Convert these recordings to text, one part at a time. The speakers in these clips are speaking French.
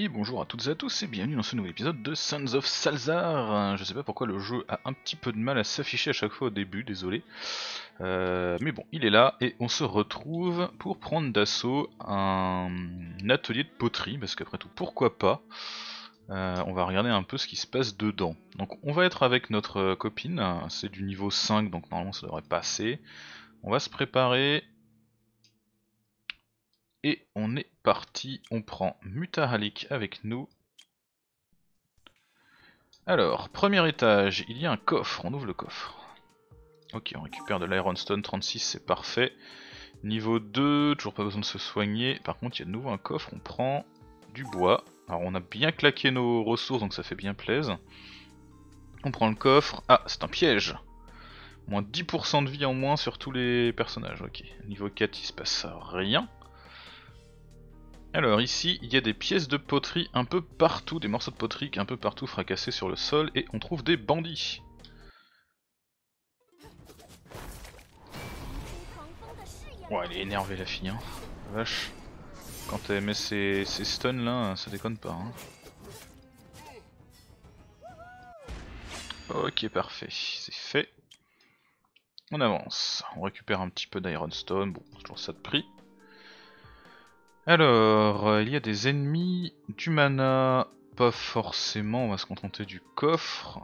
Et bonjour à toutes et à tous et bienvenue dans ce nouvel épisode de Sons of Salzar. Je sais pas pourquoi le jeu a un petit peu de mal à s'afficher à chaque fois au début, désolé. Mais bon, il est là et on se retrouve pour prendre d'assaut un atelier de poterie, parce qu'après tout, pourquoi pas. On va regarder un peu ce qui se passe dedans. Donc on va être avec notre copine, c'est du niveau 5 donc normalement ça devrait passer. On va se préparer. Et on est parti, on prend Mutahalik avec nous. Alors, premier étage, il y a un coffre, on ouvre le coffre. Ok, on récupère de l'Ironstone 36, c'est parfait. Niveau 2, toujours pas besoin de se soigner. Par contre, il y a de nouveau un coffre, on prend du bois. Alors on a bien claqué nos ressources, donc ça fait bien plaisir. On prend le coffre. Ah, c'est un piège. Moins 10% de vie en moins sur tous les personnages, ok. Niveau 4, il se passe rien. Alors ici, il y a des pièces de poterie un peu partout, des morceaux de poterie un peu partout fracassés sur le sol, et on trouve des bandits. Ouais, elle est énervée la fille, hein. Vache. Quand elle met ses stuns là, ça déconne pas, hein. Ok, parfait, c'est fait. On avance, on récupère un petit peu d'Ironstone, bon, c'est toujours ça de prix. Alors, il y a des ennemis, du mana, pas forcément, on va se contenter du coffre.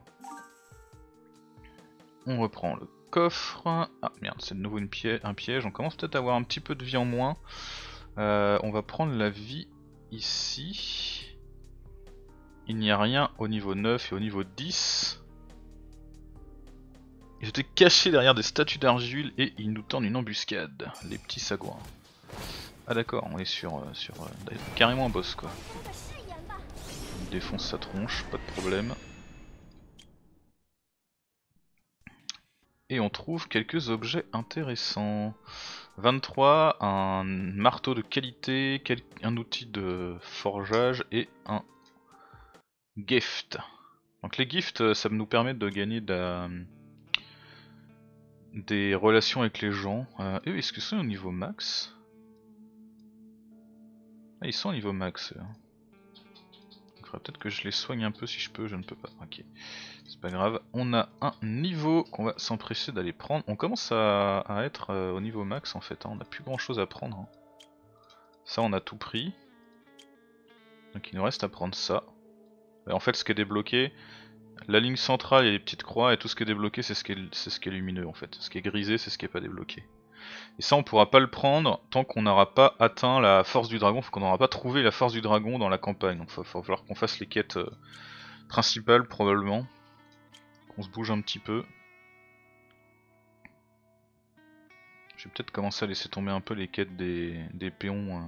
On reprend le coffre. Ah merde, c'est de nouveau un piège, on commence peut-être à avoir un petit peu de vie en moins. On va prendre la vie ici. Il n'y a rien au niveau 9 et au niveau 10. Ils étaient cachés derrière des statues d'argile et ils nous tendent une embuscade, les petits sagouins. Ah d'accord, on est sur carrément un boss quoi. Il défonce sa tronche, pas de problème. Et on trouve quelques objets intéressants. 23, un marteau de qualité, un outil de forgeage et un gift. Donc les gifts, ça nous permet de gagner des relations avec les gens. Et est-ce que c'est au niveau max? Ah, ils sont au niveau max. Il faudrait peut-être que je les soigne un peu si je peux, je ne peux pas. Ok, c'est pas grave. On a un niveau qu'on va s'empresser d'aller prendre. On commence à être au niveau max en fait, hein. On n'a plus grand chose à prendre, hein. Ça on a tout pris. Donc il nous reste à prendre ça. Et en fait ce qui est débloqué, la ligne centrale et les petites croix, et tout ce qui est débloqué c'est ce qui est lumineux en fait. Ce qui est grisé c'est ce qui est pas débloqué. Et ça on pourra pas le prendre tant qu'on n'aura pas atteint la force du dragon, qu'on n'aura pas trouvé la force du dragon dans la campagne. Donc il va falloir qu'on fasse les quêtes principales probablement. Qu'on se bouge un petit peu. Je vais peut-être commencer à laisser tomber un peu les quêtes des péons.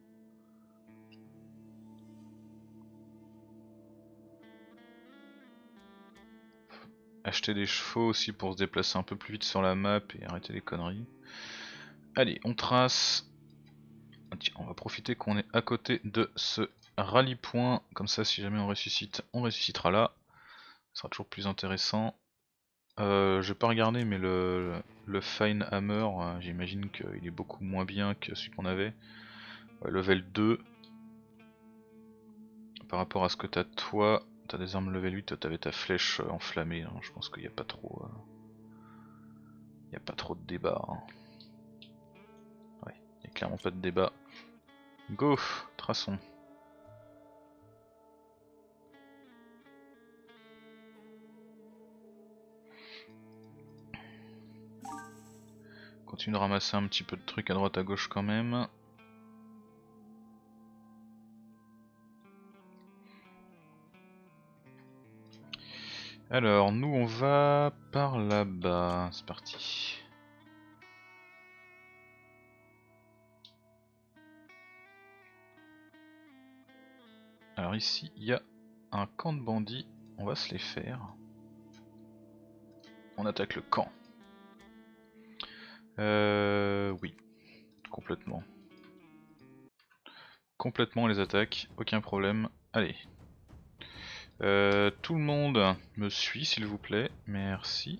Acheter des chevaux aussi pour se déplacer un peu plus vite sur la map et arrêter les conneries. Allez, on trace. Tiens, on va profiter qu'on est à côté de ce rallye point. Comme ça, si jamais on ressuscite, on ressuscitera là. Ce sera toujours plus intéressant. Je vais pas regarder, mais le Fine Hammer, j'imagine qu'il est beaucoup moins bien que celui qu'on avait. Level 2. Par rapport à ce que t'as toi, t'as des armes level 8, t'avais ta flèche enflammée, hein. Je pense qu'il n'y a pas trop. Il y a pas trop de débat, hein. Ouais, il n'y a clairement pas de débat. Go, traçons. Continue de ramasser un petit peu de trucs à droite à gauche quand même. Alors, nous on va par là-bas, c'est parti. Alors ici, il y a un camp de bandits, on va se les faire. On attaque le camp. Oui, complètement. Complètement les attaques, aucun problème. Allez. Tout le monde me suit s'il vous plaît, merci.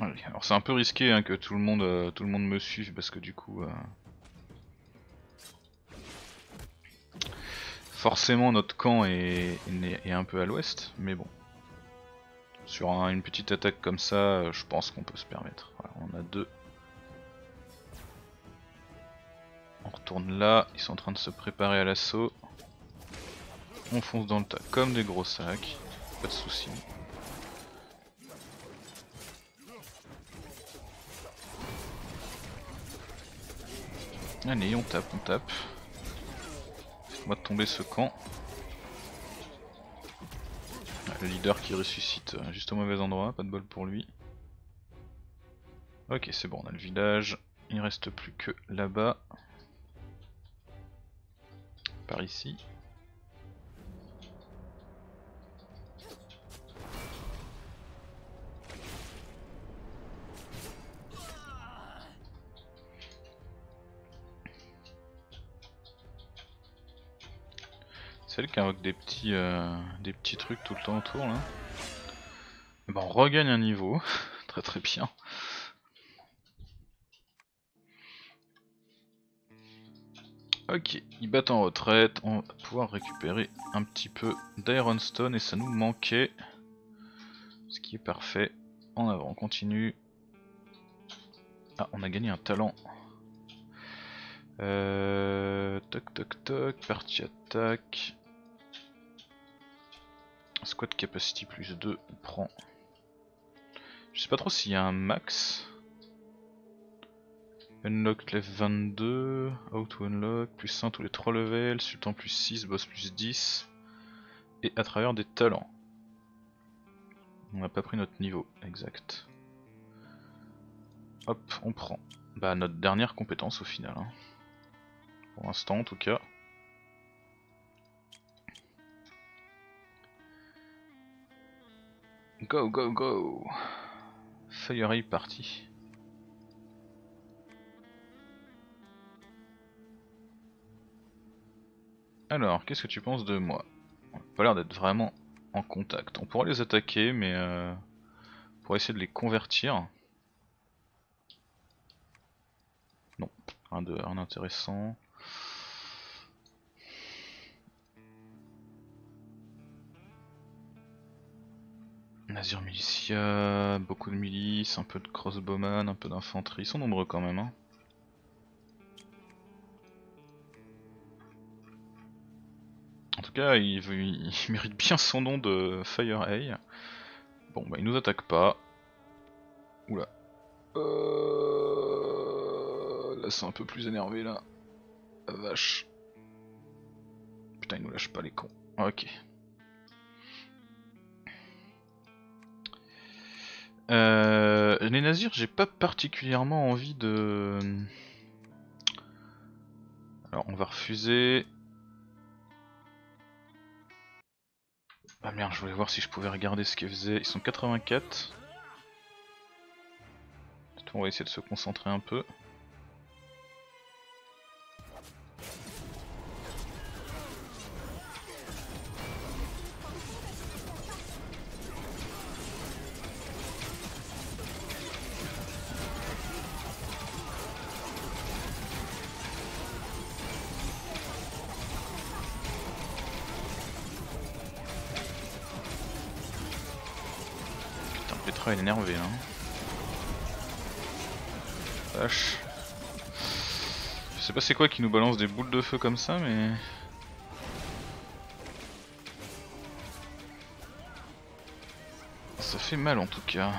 oui. Alors c'est un peu risqué hein, que tout le monde me suive parce que du coup forcément notre camp est un peu à l'ouest, mais bon. Sur une petite attaque comme ça, je pense qu'on peut se permettre. Voilà, on a 2. On retourne là, ils sont en train de se préparer à l'assaut. On fonce dans le tas comme des gros sacs, pas de soucis. Allez, on tape, on tape. Faites-moi tomber ce camp. Le leader qui ressuscite juste au mauvais endroit, pas de bol pour lui. Ok, c'est bon, on a le village. Il reste plus que là-bas. Par ici. C'est elle qui invoque des petits trucs tout le temps autour là. Et ben on regagne un niveau, très très bien. Ok, ils battent en retraite, on va pouvoir récupérer un petit peu d'Ironstone et ça nous manquait. Ce qui est parfait. En avant, on continue. Ah, on a gagné un talent. Toc toc toc, partie attaque. Squad capacity plus 2, on prend. Je sais pas trop s'il y a un max. Unlock level 22, how to unlock, plus 1 tous les 3 levels, sultan plus 6, boss plus 10. Et à travers des talents. On n'a pas pris notre niveau exact. Hop, on prend. Bah notre dernière compétence au final. Hein. Pour l'instant en tout cas. Go go go. Fire Eye parti. Alors, qu'est-ce que tu penses de moi? On n'a pas l'air d'être vraiment en contact. On pourra les attaquer, mais pour essayer de les convertir. Non, rien d'intéressant. Nazir Militia, beaucoup de milices, un peu de crossbowman, un peu d'infanterie. Ils sont nombreux quand même. Hein. En tout cas, il mérite bien son nom de Fire Eye. Bon, bah il nous attaque pas. Oula. Là c'est un peu plus énervé là. La vache. Putain, il nous lâche pas les cons. Ok. Les nazirs, j'ai pas particulièrement envie de... Alors on va refuser. Ah merde, je voulais voir si je pouvais regarder ce qu'ils faisaient. Ils sont 84. On va essayer de se concentrer un peu. Putain, Petra elle est énervée là. Vache. Je sais pas c'est quoi qui nous balance des boules de feu comme ça, mais... Ça fait mal en tout cas.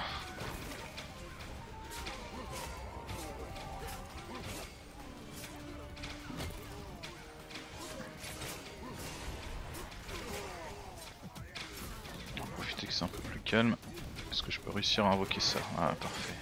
On va profiter que c'est un peu plus calme. Est-ce que je peux réussir à invoquer ça? Ah parfait.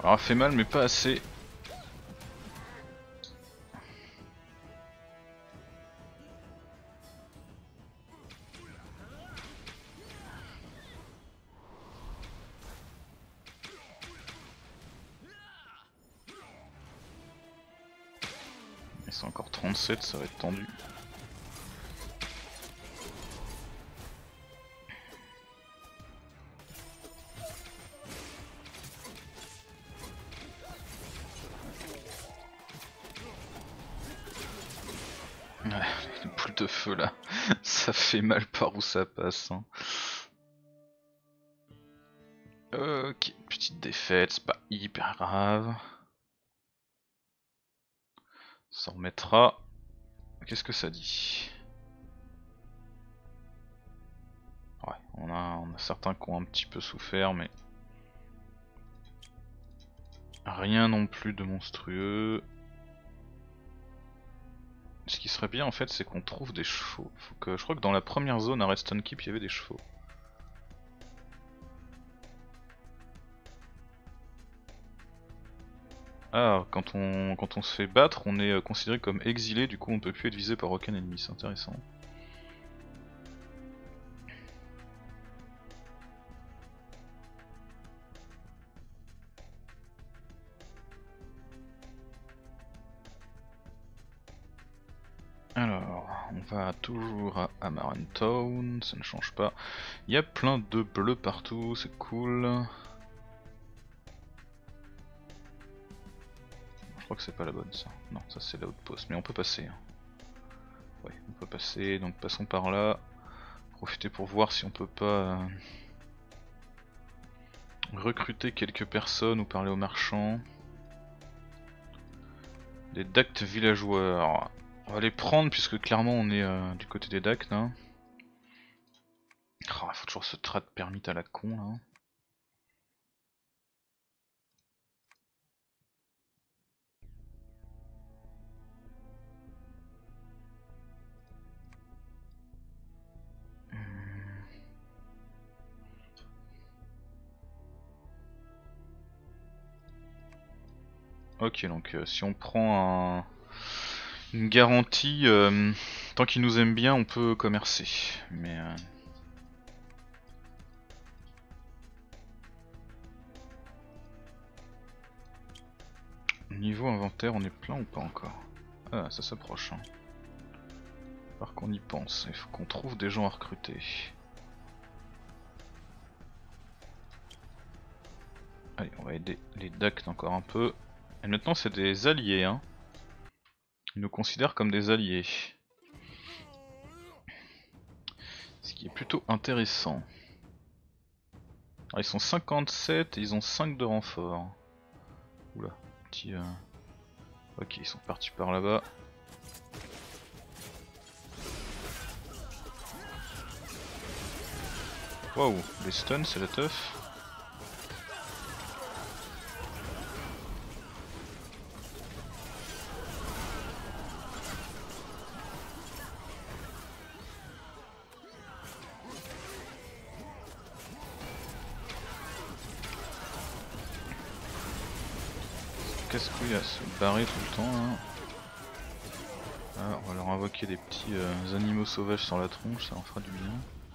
Alors elle fait mal mais pas assez. Et c'est encore 37, ça va être tendu. Ouais, les boules de feu là, ça fait mal par où ça passe. Hein. Ok, petite défaite, c'est pas hyper grave. Ça remettra. Qu'est-ce que ça dit? Ouais, on a certains qui ont un petit peu souffert, mais rien non plus de monstrueux. Ce qui serait bien en fait, c'est qu'on trouve des chevaux. Je crois que dans la première zone à Redstone Keep, il y avait des chevaux. Ah, quand on se fait battre, on est considéré comme exilé, du coup on peut plus être visé par aucun ennemi, c'est intéressant. Alors, on va toujours à Amaran Town, ça ne change pas. Il y a plein de bleus partout, c'est cool. Je crois que c'est pas la bonne ça. Non, ça c'est la outpost, mais on peut passer. Hein. Ouais, on peut passer, donc passons par là. Profiter pour voir si on peut pas recruter quelques personnes ou parler aux marchands. Des Dacts villageois. On va les prendre puisque clairement on est du côté des Dacts là. Oh, faut toujours ce trait de permit à la con là. Ok, donc si on prend une garantie, tant qu'ils nous aiment bien, on peut commercer. Mais niveau inventaire, on est plein ou pas encore? Ah, ça s'approche. Hein. Par qu'on y pense, il faut qu'on trouve des gens à recruter. Allez, on va aider les Dacts encore un peu. Et maintenant, c'est des alliés. Hein. Ils nous considèrent comme des alliés. Ce qui est plutôt intéressant. Alors, ils sont 57 et ils ont 5 de renfort. Oula, petit... Ok, ils sont partis par là-bas. Waouh, les stuns, c'est la teuf. Casse-couille à se barrer tout le temps là. Ah, on va leur invoquer des petits animaux sauvages sur la tronche, ça leur fera du bien.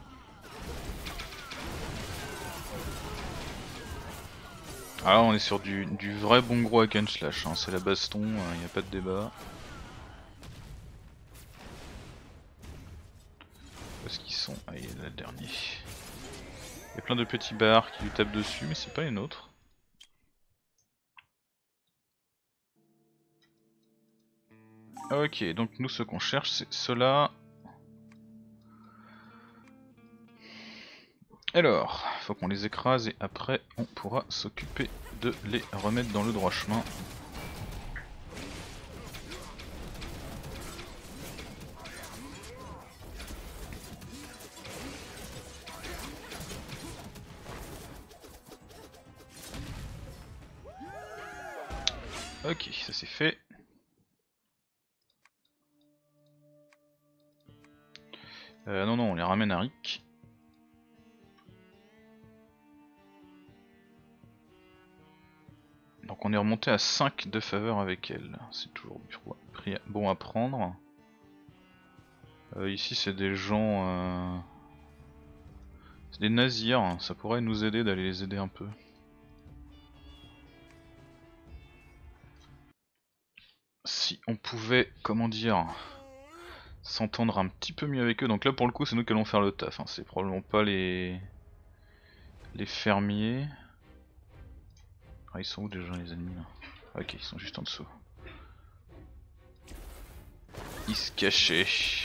Ah là on est sur du vrai bon gros hack and slash, hein. C'est la baston, y a pas de débat. Où est-ce qu'ils sont? Ah il est là le dernier. Il y a plein de petits bars qui lui tapent dessus mais c'est pas les nôtres. Ok, donc nous ce qu'on cherche c'est cela. Alors, faut qu'on les écrase et après on pourra s'occuper de les remettre dans le droit chemin. Ok, ça c'est fait. Non, on les ramène à Rick. Donc on est remonté à 5 de faveur avec elle. C'est toujours bon à prendre. Ici c'est des gens... C'est des nazirs, ça pourrait nous aider d'aller les aider un peu. Si on pouvait, comment dire, s'entendre un petit peu mieux avec eux. Donc là pour le coup c'est nous qui allons faire le taf, hein. C'est probablement pas les fermiers. Ah, ils sont où déjà les ennemis là? Ok, ils sont juste en dessous. Ils se cachaient.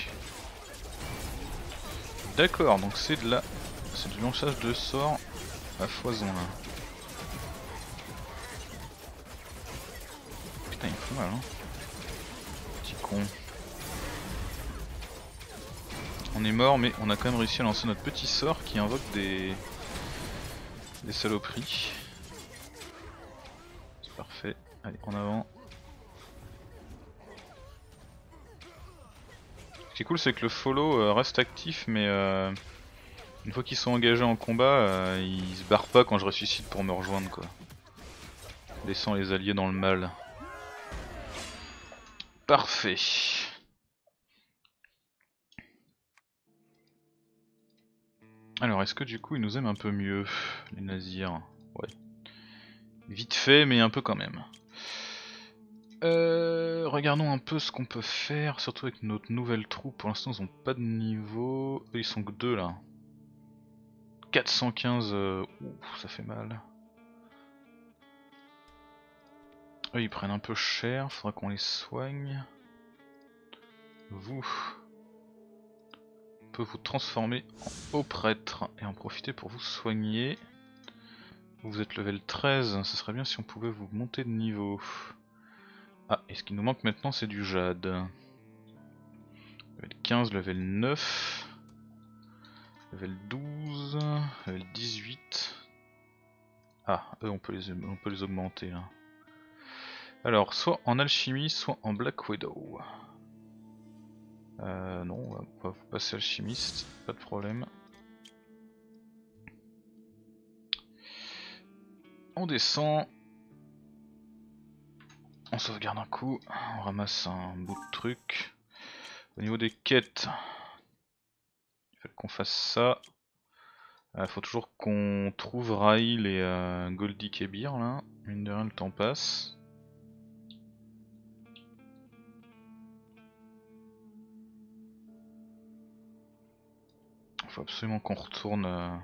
D'accord, donc c'est de la... c'est du lançage de sorts à foison là. Putain, il me fait mal hein. Petit con. On est mort mais on a quand même réussi à lancer notre petit sort qui invoque des saloperies. C'est parfait. Allez, en avant. Ce qui est cool c'est que le follow reste actif mais une fois qu'ils sont engagés en combat, ils se barrent pas quand je ressuscite pour me rejoindre quoi. Laissant les alliés dans le mal. Parfait. Alors est-ce que du coup ils nous aiment un peu mieux, les nazirs? Ouais. Vite fait mais un peu quand même. Regardons un peu ce qu'on peut faire, surtout avec notre nouvelle troupe. Pour l'instant ils ont pas de niveau. Eux, ils sont que 2 là. 415, ouh, ça fait mal. Eux ils prennent un peu cher, faudra qu'on les soigne. Vous, on peut vous transformer en haut prêtre et en profiter pour vous soigner. Vous êtes level 13, ce serait bien si on pouvait vous monter de niveau. Ah, et ce qui nous manque maintenant c'est du jade. Level 15, level 9, level 12, level 18. Ah, eux on peut les augmenter là. Alors, soit en alchimie, soit en Black Widow. Non, on va vous passer alchimiste, pas de problème. On descend. On sauvegarde un coup, on ramasse un bout de truc. Au niveau des quêtes, il faut qu'on fasse ça. Il faut toujours qu'on trouve Raïl et Goldie Kebir là. Mine de rien, le temps passe. Il faut absolument qu'on retourne à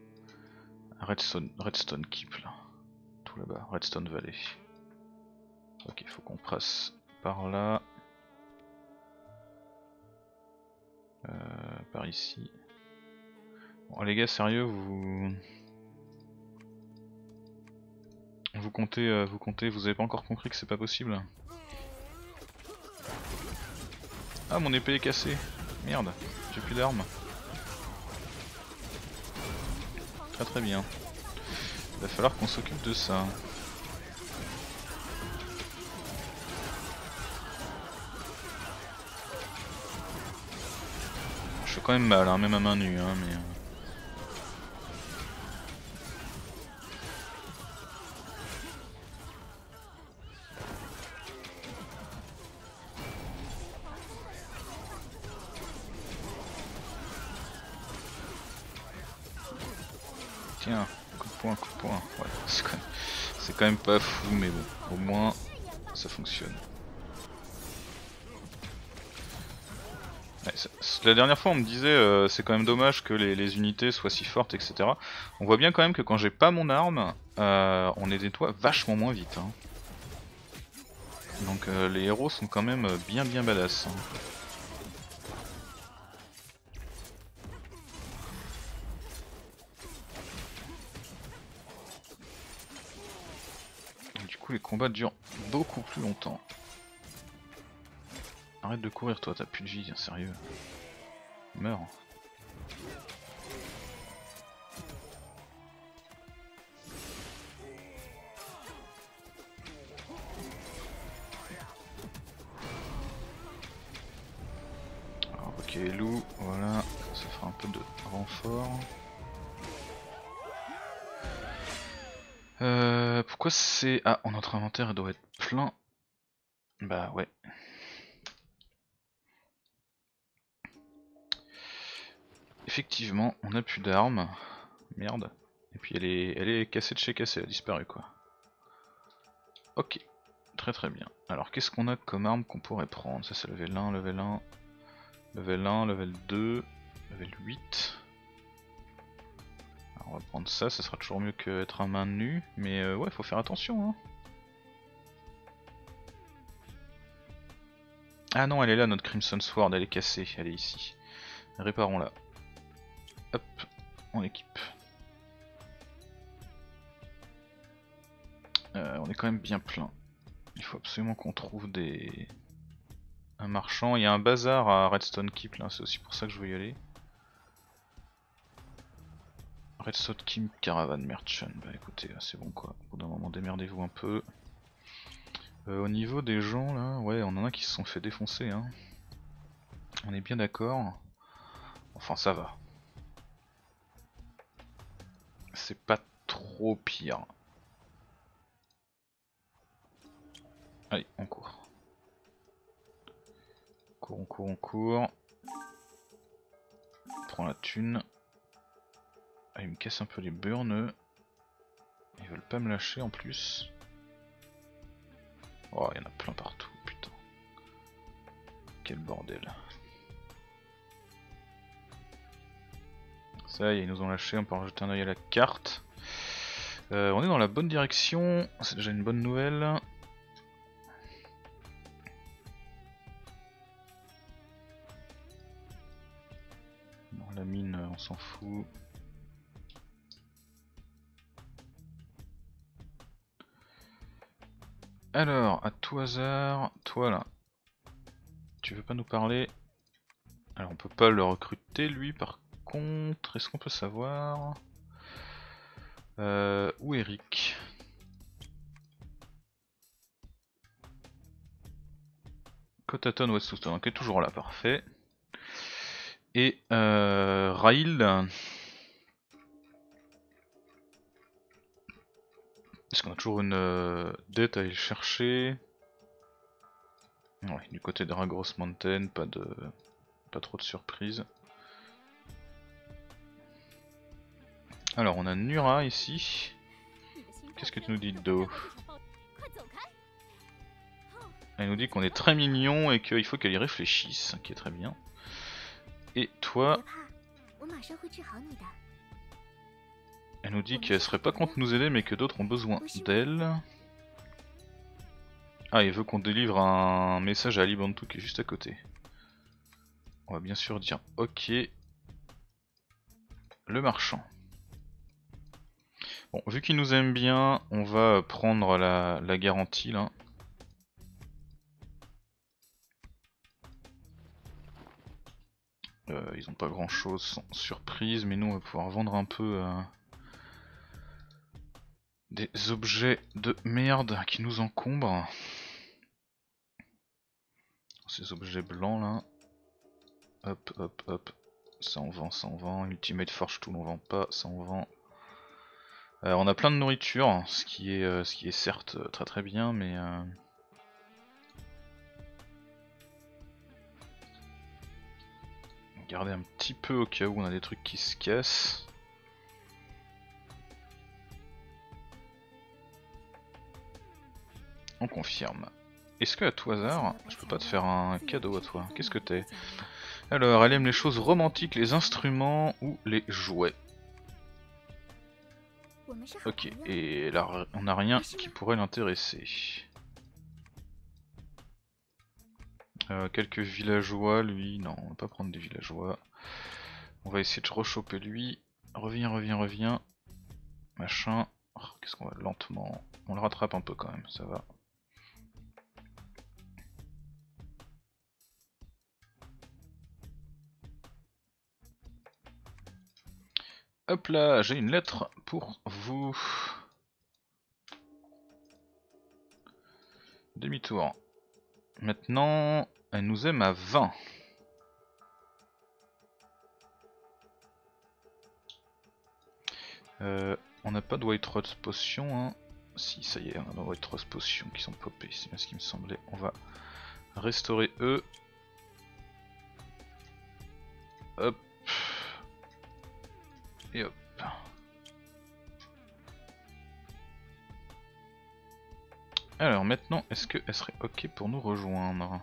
Redstone Keep là. Tout là-bas, Redstone Valley. Ok, il faut qu'on passe par là. Par ici. Bon les gars, sérieux, vous comptez, vous avez pas encore compris que c'est pas possible? Ah, mon épée est cassée. Merde, j'ai plus d'armes. Très très bien. Il va falloir qu'on s'occupe de ça. Je fais quand même mal, hein, même à main nue, hein, mais... Tiens, coup de poing, coup de poing. Ouais, c'est quand même pas fou, mais bon, au moins ça fonctionne. Ouais, la dernière fois on me disait c'est quand même dommage que les unités soient si fortes, etc. On voit bien quand même que quand j'ai pas mon arme, on les nettoie vachement moins vite. Hein. Donc les héros sont quand même bien badass. Hein. Du coup les combats durent beaucoup plus longtemps. Arrête de courir toi, t'as plus de vie, sérieux. Meurs. Alors ok les loups, voilà, ça fera un peu de renfort. Pourquoi Pourquoi c'est... Ah, notre inventaire doit être plein. Bah ouais. Effectivement, on n'a plus d'armes. Merde. Et puis elle est cassée de chez cassée, elle a disparu quoi. Ok, très très bien. Alors qu'est-ce qu'on a comme arme qu'on pourrait prendre? Ça c'est level 1, level 1, level 1, level 2, level 8. Alors on va prendre ça, ça sera toujours mieux qu'être à main nue, mais ouais, faut faire attention hein. Ah non, elle est là notre Crimson Sword, elle est cassée, elle est ici. Réparons-la. Hop, on équipe. On est quand même bien plein. Il faut absolument qu'on trouve un marchand. Il y a un bazar à Redstone Keep là, c'est aussi pour ça que je veux y aller. Redstone Keep Caravan Merchant. Bah écoutez, c'est bon quoi. Au bout d'un moment, démerdez-vous un peu. Au niveau des gens là, ouais, on en a qui se sont fait défoncer hein. On est bien d'accord. Enfin ça va. C'est pas trop pire. Allez, on court. On court, on court. On prend la thune. Ah, ils me cassent un peu les burnes. Ils veulent pas me lâcher en plus. Oh, il y en a plein partout, putain. Quel bordel. Ça y est, ils nous ont lâché, on peut en jeter un oeil à la carte. On est dans la bonne direction, c'est déjà une bonne nouvelle. Bon, la mine, on s'en fout. Alors, à tout hasard, toi là, tu veux pas nous parler? Alors on peut pas le recruter lui par contre, est-ce qu'on peut savoir où est Eric? Cotaton West Houston, ok, toujours là, parfait. Et Rail, est-ce qu'on a toujours une dette à aller chercher? Ouais, du côté de Ragros Mountain, pas trop de surprises. Alors on a Nura ici. Qu'est-ce que tu nous dis de dos? Elle nous dit qu'on est très mignon et qu'il faut qu'elle y réfléchisse, qui est très bien. Et toi, elle nous dit qu'elle serait pas contre nous aider mais que d'autres ont besoin d'elle. Ah, il veut qu'on délivre un message à Ali Bantu qui est juste à côté. On va bien sûr dire ok. Le marchand. Bon, vu qu'il nous aime bien, on va prendre la garantie là. Ils ont pas grand chose sans surprise, mais nous on va pouvoir vendre un peu des objets de merde qui nous encombrent. Ces objets blancs là. Hop hop hop. Ça on vend, ça on vend. Ultimate Forge Tool on vend pas, ça on vend. On a plein de nourriture, ce qui est certes très très bien, mais garder un petit peu au cas où on a des trucs qui se cassent. On confirme. Est-ce que à tout hasard, je peux pas te faire un cadeau à toi? Qu'est-ce que t'es? Alors, elle aime les choses romantiques, les instruments ou les jouets. Ok, et là on n'a rien qui pourrait l'intéresser. Quelques villageois, lui, non, on va pas prendre des villageois. On va essayer de rechoper lui. Reviens, reviens, reviens. Machin. Oh, qu'est-ce qu'on va lentement. On le rattrape un peu quand même, ça va. Hop là, j'ai une lettre pour vous. Demi-tour. Maintenant, elle nous aime à 20. On n'a pas de White Rod Potion, hein. Si, ça y est, on a envoyé 3 potions qui sont popées, c'est bien ce qui me semblait. On va restaurer eux. Hop. Et hop. Alors maintenant, est-ce qu'elle serait ok pour nous rejoindre?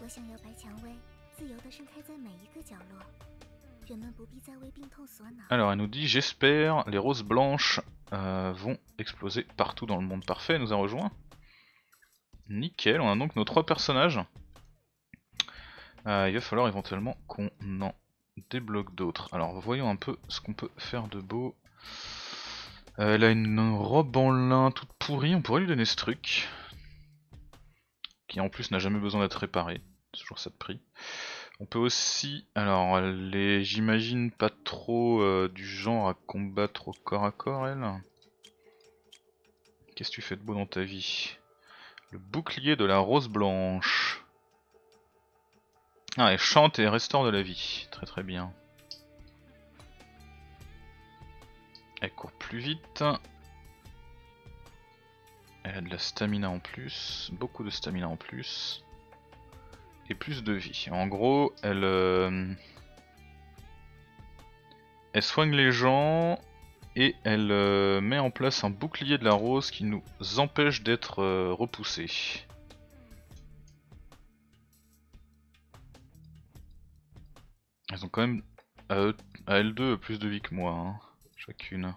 Alors elle nous dit, j'espère les roses blanches vont exploser partout dans le monde. Parfait, elle nous a rejoint. Nickel, on a donc nos 3 personnages. Il va falloir éventuellement qu'on en débloque d'autres. Alors voyons un peu ce qu'on peut faire de beau. Elle a une robe en lin toute pourrie, on pourrait lui donner ce truc. Qui en plus n'a jamais besoin d'être réparé, c'est toujours ça de prix. On peut aussi, alors elle est j'imagine pas trop du genre à combattre au corps à corps elle. Qu'est-ce que tu fais de beau dans ta vie? Le bouclier de la rose blanche. Ah, elle chante et restaure de la vie, très très bien. Elle court plus vite. Elle a de la stamina en plus, beaucoup de stamina en plus. Et plus de vie. En gros, elle soigne les gens et elle met en place un bouclier de la rose qui nous empêche d'être repoussés. Elles ont quand même à L2 plus de vie que moi, hein, chacune.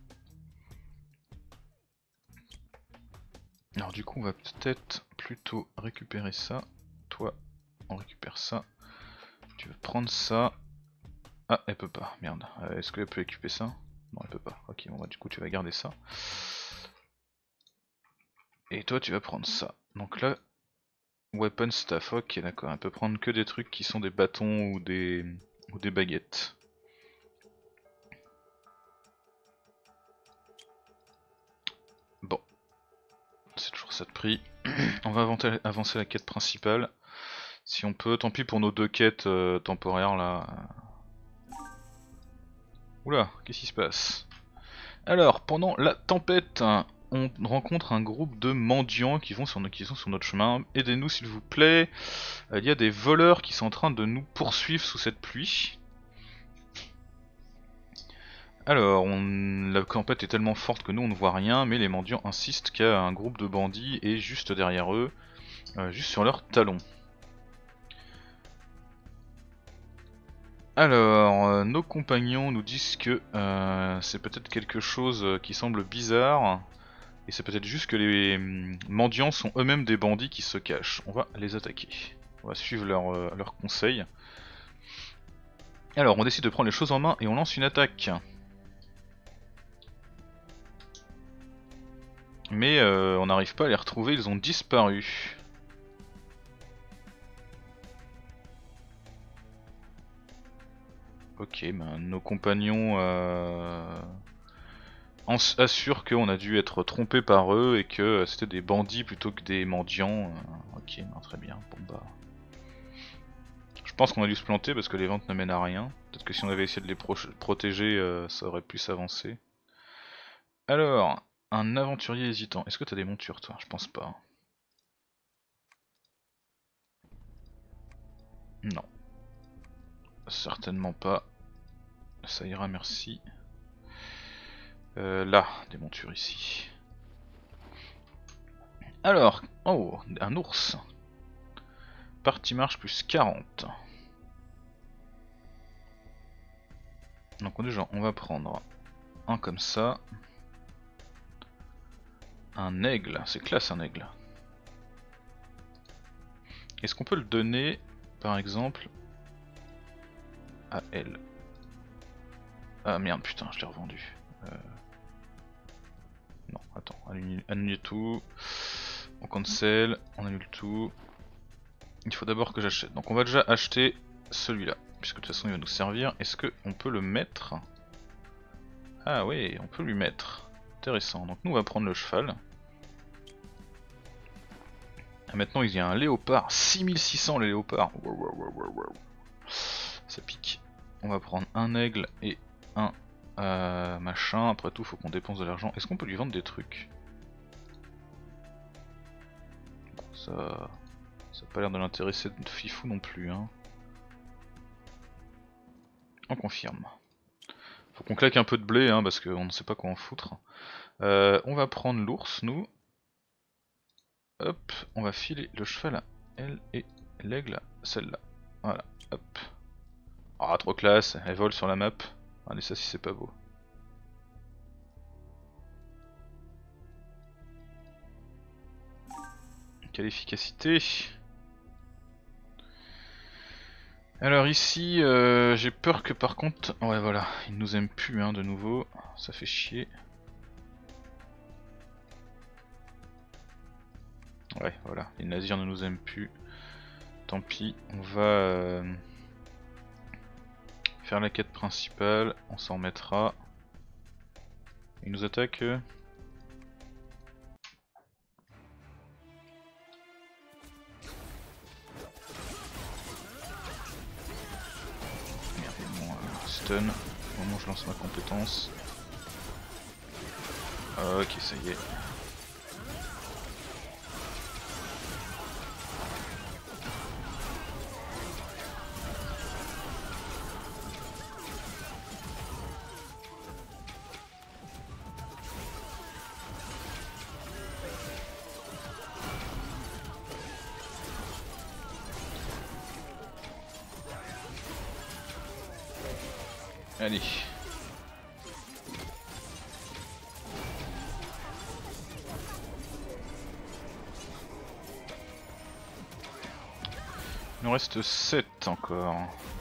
Alors du coup on va peut-être plutôt récupérer ça. Toi on récupère ça. Tu veux prendre ça. Ah elle peut pas, merde. Est-ce qu'elle peut équiper ça? Non elle peut pas. Ok bon bah du coup tu vas garder ça. Et toi tu vas prendre ça. Donc là, weapon staff, ok d'accord. Elle peut prendre que des trucs qui sont des bâtons ou des baguettes. Bon. C'est toujours ça de prix. On va avancer la quête principale. Si on peut, tant pis pour nos 2 quêtes temporaires là. Oula, qu'est-ce qui se passe? Alors, pendant la tempête, on rencontre un groupe de mendiants qui sont sur notre chemin. Aidez-nous s'il vous plaît. Il y a des voleurs qui sont en train de nous poursuivre sous cette pluie. Alors, la tempête est tellement forte que nous on ne voit rien, mais les mendiants insistent qu'il y a un groupe de bandits et juste derrière eux, juste sur leurs talons. Alors, nos compagnons nous disent que c'est peut-être quelque chose qui semble bizarre, et c'est peut-être juste que les mendiants sont eux-mêmes des bandits qui se cachent. On va les attaquer. On va suivre leurs conseils. Alors, on décide de prendre les choses en main et on lance une attaque. Mais on n'arrive pas à les retrouver, ils ont disparu. Ok, ben, nos compagnons assurent qu'on a dû être trompé par eux et que c'était des bandits plutôt que des mendiants. Ok, ben, très bien. Bon bah, je pense qu'on a dû se planter parce que les ventes ne mènent à rien. Peut-être que si on avait essayé de les protéger, ça aurait pu s'avancer. Alors, un aventurier hésitant. Est-ce que t'as des montures toi? Je pense pas. Non. Certainement pas. Ça ira, merci. Là, des montures ici. Alors, oh, un ours. Partie marche plus 40. Donc déjà, on va prendre un comme ça. Un aigle, c'est classe un aigle. Est-ce qu'on peut le donner, par exemple, à elle? Ah merde, putain, je l'ai revendu. Non, attends, annule tout. On cancel, on annule tout. Il faut d'abord que j'achète. Donc on va déjà acheter celui-là, puisque de toute façon il va nous servir. Est-ce qu'on peut le mettre? Ah oui, on peut lui mettre. Intéressant. Donc nous on va prendre le cheval. Et maintenant il y a un léopard. 6600 les léopards. Wow, wow, wow, wow, wow. Ça pique. On va prendre un aigle et un machin. Après tout faut qu'on dépense de l'argent. Est-ce qu'on peut lui vendre des trucs? Ça a pas l'air de l'intéresser de fifou non plus. Hein. On confirme. Faut qu'on claque un peu de blé hein, parce qu'on ne sait pas quoi en foutre. On va prendre l'ours, nous. Hop, on va filer le cheval à elle et l'aigle à celle-là. Voilà, hop. Ah, trop classe, elle vole sur la map. Allez, ça si c'est pas beau. Quelle efficacité. Alors ici, j'ai peur que par contre... Ouais voilà, ils nous aiment plus hein, de nouveau. Ça fait chier. Ouais voilà, les nazirs ne nous aiment plus. Tant pis, on va faire la quête principale, on s'en remettra. Ils nous attaquent. Merde, bon, stun. Au moment où je lance ma compétence. Ok, ça y est. Allez. Il nous reste 7 encore.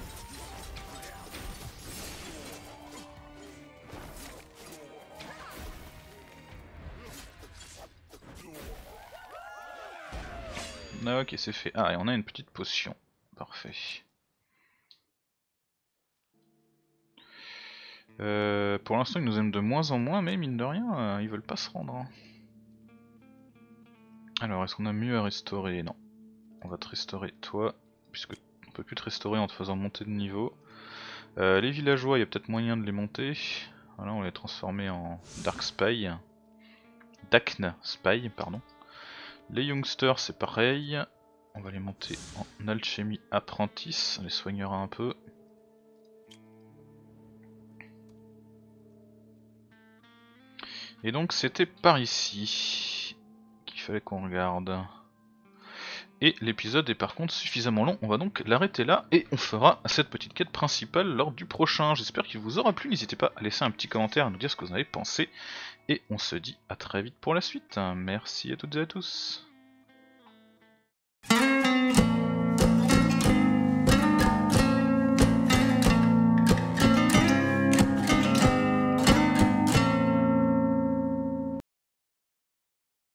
Ah, ok, c'est fait. Ah, et on a une petite potion. Parfait. Pour l'instant, ils nous aiment de moins en moins, mais mine de rien, ils veulent pas se rendre. Hein. Alors, est-ce qu'on a mieux à restaurer? Non. On va te restaurer toi, puisque on peut plus te restaurer en te faisant monter de niveau. Les villageois, il y a peut-être moyen de les monter. Voilà, on va les transformer en Dark Spy. Dakn Spy, pardon. Les youngsters, c'est pareil. On va les monter en alchimie apprentice, on les soignera un peu. Et donc c'était par ici qu'il fallait qu'on regarde. Et l'épisode est par contre suffisamment long, on va donc l'arrêter là et on fera cette petite quête principale lors du prochain. J'espère qu'il vous aura plu, n'hésitez pas à laisser un petit commentaire, à nous dire ce que vous en avez pensé. Et on se dit à très vite pour la suite. Merci à toutes et à tous.